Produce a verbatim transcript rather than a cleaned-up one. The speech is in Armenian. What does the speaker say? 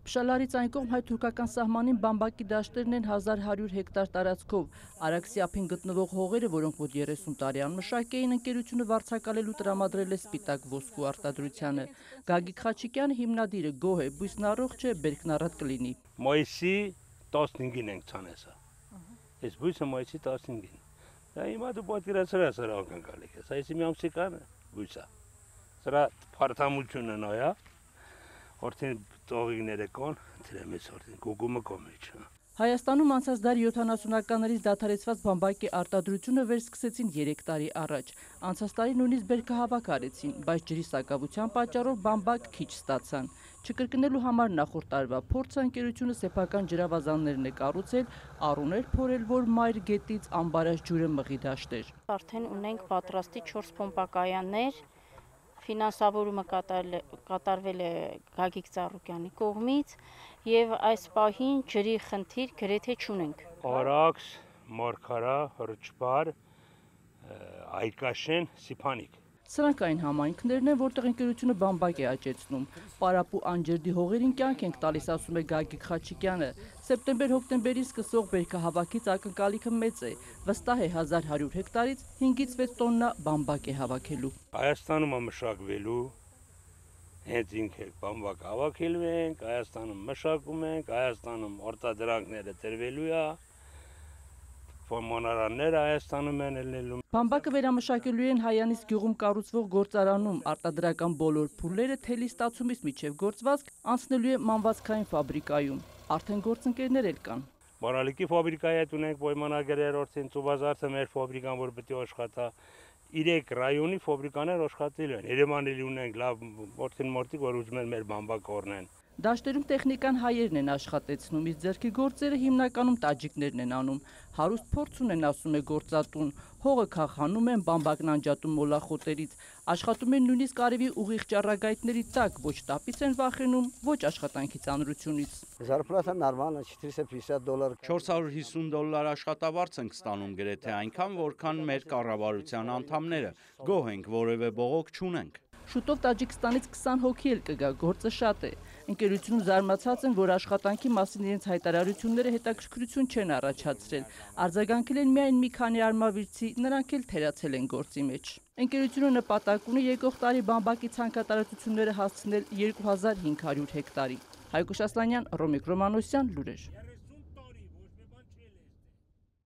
Փշալարից այն կողմ հայ-թուրքական սահմանին բամբակի դաշտերն են հազար հարյուր հեկտար տարածքով։ Արաքսի ափին գտնվող հողերը, որոնք մոտ երեսուն տարի անմշակ էին, ընկերությունը վարձակալելու տրամադրել է սպիտակ ոսկու արտադրությանը։ Գագիկ Խաչիկյանը հիմնադիրը գոհ է, բույսն առողջ է, բերքն առատ կլինի։ Մայիսի տասնհինգին ենք ցանեսա։ Այս բույսը մայիսի տասնհինգին։ Դա հիմա դու պատկերացրու սրա ակնկալիք ես։ Այս մի ամսի կան բույսը։ Սրա փարթամությունը նայա։ Օրդին տողիգները կան, դրեմից օրդին գուգումը կոմիչ։ Հայաստանում անցած դարի յոթանասունականներից դադարեցված բամբակի արտադրությունը վերսկսեցին երեք տարի առաջ։ Անցած տարի նույնիսկ բերքահավաք արեցին, բայց ջրի սակավության պատճառով բամբակ քիչ ստացան։ Չկրկնելու համար նախորդ տարվա փորձը ընկերությունը սեփական ջրավազաններն է կառուցել, առուներ փորել, որ մայր գետից ամբարած ջուրը մղի դաշտեր։ Արդեն ունենք պատրաստի չորս պոմպակայաններ, ֆինանսավորումը կատարվել է Գագիկ Ծառուկյանի կողմից եւ այս պահին ջրի խնդիր գրեթե չունենք։ Արաքս, Մարգարա, Հրճբար, Այկաշեն, Սիփանիկ։ Սրանք այն համայնքներն են, որտեղ ընկերությունը բամբակ է աճեցնում։ Պարապու անջրդի հողերին կյանք ենք տալիս, ասում է Գագիկ Խաչիկյանը։ Սեպտեմբեր-հոկտեմբերի սկսող բերքահավաքից ակնկալիքը մեծ է։ Վստահ է հազար հարյուր հեկտարից հինգից վեց տոննա բամբակ է հավաքելու։ Հայաստանում է մշակվելու, հենց ինքը բամբակ հավաքելու ենք, Հայաստանում մշակում ենք, Հայաստանում արտադրանքները տրվելու է։ Ֆորմանարանները Հայաստանում են ելնելու։ Բամբակը վերամշակելու են Հայանից գյուղում կառուցվող գործարանում, արտադրական բոլոր փուլերը թելի ստացումից մինչև գործվածք անցնելու է մանվածքային ֆաբրիկայում։ Արդեն գործընկերներ էլ կան։ Բարալիկի ֆաբրիկայի հետ ունենք պայմանագրեր, օրդին Ծուբազարդը մեր ֆաբրիկան, որ պետք է աշխատա։ Իրեք ռայոնի ֆաբրիկաներ աշխատել են։ Երևանում ունենք լավ օրդին մորտիկ, որ ուզում են մեր բամբակ օրնեն։ Դաշտերում տեխնիկան հայերն են աշխատեցնում, իսկ ձեռքի գործերը հիմնականում տաջիկներն են անում։ Հարուստ փորձ ունեն, ասում է գործատուն, հողը քաղանում են, բամբակն անջատում մոլախոտերից, աշխատում են նույնիսկ արևի ուղիղ ճառագայթների տակ, ոչ տապից են վախենում, ոչ աշխատանքի ծանրությունից։ Зарплата նորմալ է, четыреста пятьдесят դոլար։ չորս հարյուր հիսուն դոլար աշխատավարձ ենք ստանում գրեթե այնքան, որքան մեր կառավարության անդամները։ Գոհ ենք, որևէ բողոք չունենք։ Շուտով Տաջիկստանից քսան հոգի էլ կգա, գործը շատ է։ Ընկերությունում զարմացած են, որ աշխատանքի մասին իրենց հայտարարությունները հետաքրքրություն չեն առաջացրել։ Արձագանքել են միայն մի քանի արմավիրցի, նրանք էլ թերացել են գործի մեջ։ Ընկերությունը նպատակ ունի եկող տարի բամբակի ցանքատարածությունները հասցնել երկու հազար հինգ հարյուր հեկտարի։ Հայկուշ Ասլանյան, Ռոմիկ Ռոմանոսյան, լուրեր։